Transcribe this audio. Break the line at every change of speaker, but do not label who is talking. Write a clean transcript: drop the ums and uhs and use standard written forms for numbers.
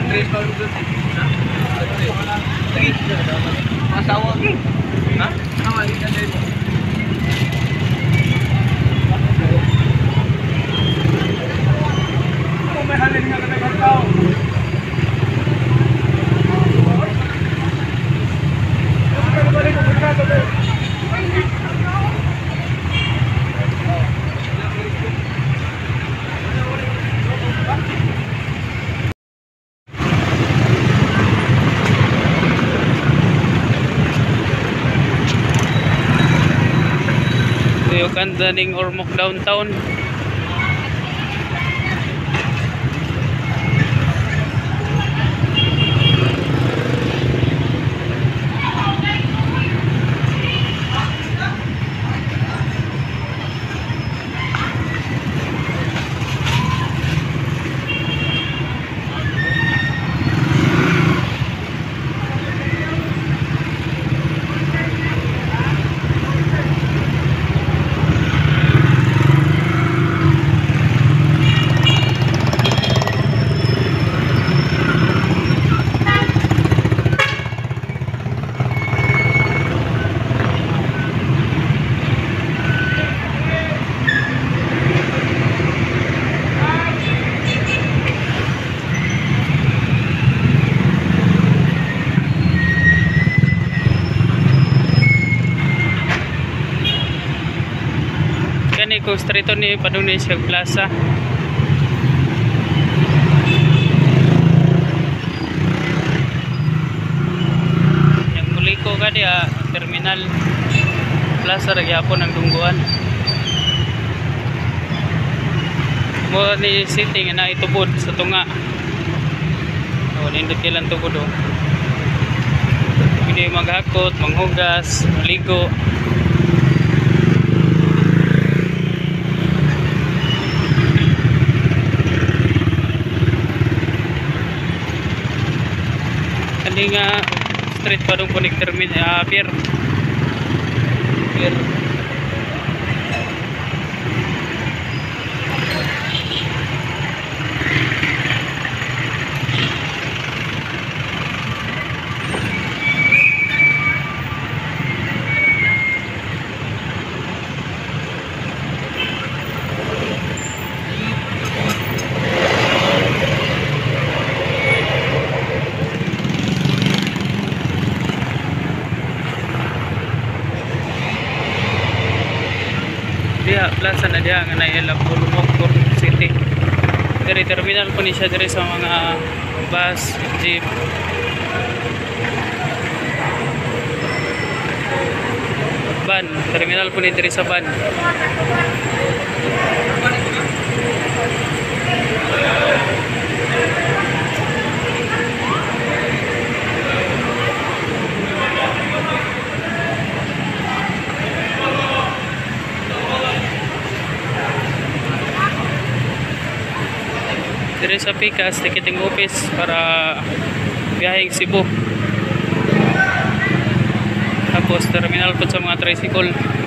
Andres pa rin doon. Sige. Masawa. Ha? Nawali ka din. Kung may halin nga ka nagkakaw.
Yung kanda ning Ormoc downtown. Kani ko street ni Padunisig Plaza. Yang muli ko ka dia terminal Plaza ragyapon ang dungguan. Mo ni city nga na itubod sa tunga. O nindot kilang tubod o. Hindi maghakot, manghugas, maligo. Kani nga street pa dong kunik terminal pier. Dia plaza na dia nga naila Ormoc City. Dari terminal po ni siya diri sa mga bus, jeep. Van, terminal po ni diri sa van. Diri sa Picas, ticketing office para biyaheng Cebu. Tapos terminal po sa mga tricycle.